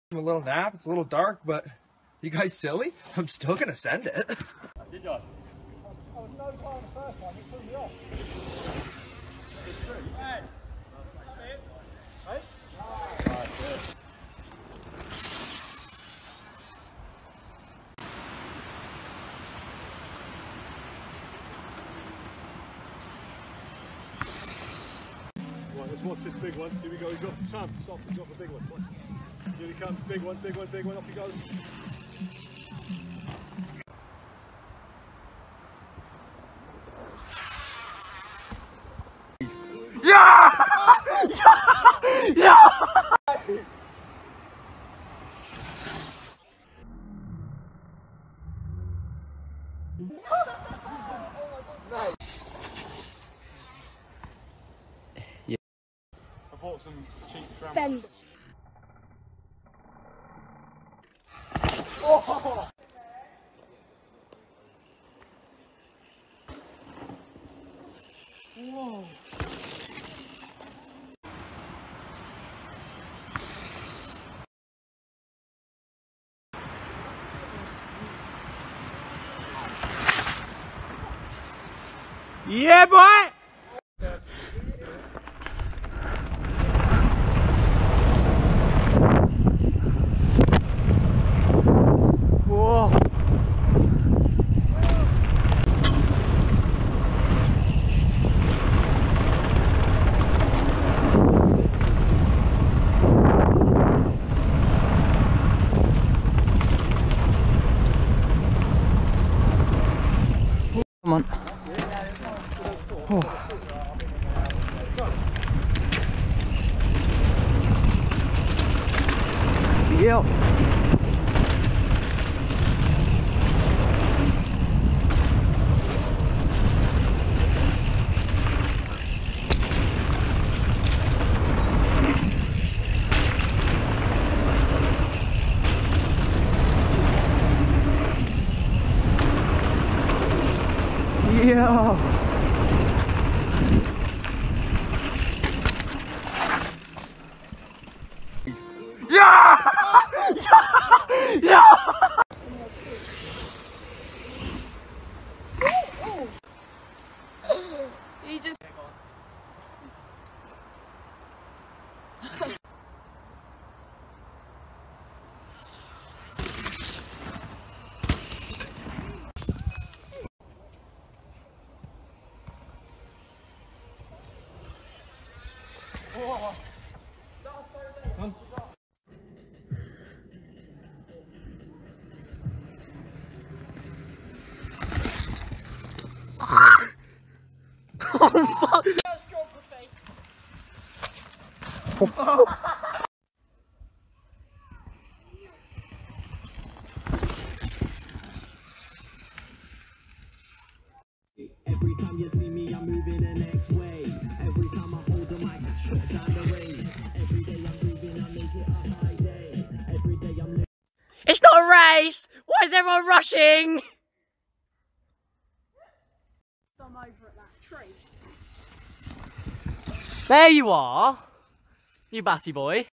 A little nap. It's a little dark, but you guys silly? I'm still gonna send it. Did you? I was no time the first one, it threw me off. It's true. Hey, come in. Hey? Right, let's watch this big one. Here we go. He's off. Sam, stop. He's off the big one. Watch. Here he comes. Big one, big one, big one. Off he goes. Yeah! Yeah! I bought some cheap tram. Bend. Oh! Whoa! Yeah, boy! Whoa! Come on. Oh. Yep. Yeah. Yeah! Yeah! Yeah! He just. Every time you see me, I'm moving the next way. Every time I hold the mic, I shut down the rain. Every day I'm moving, I make it a high day. Every day I'm living. It's not a race! Why is everyone rushing? I'm over at that tree. There you are, you batty boy.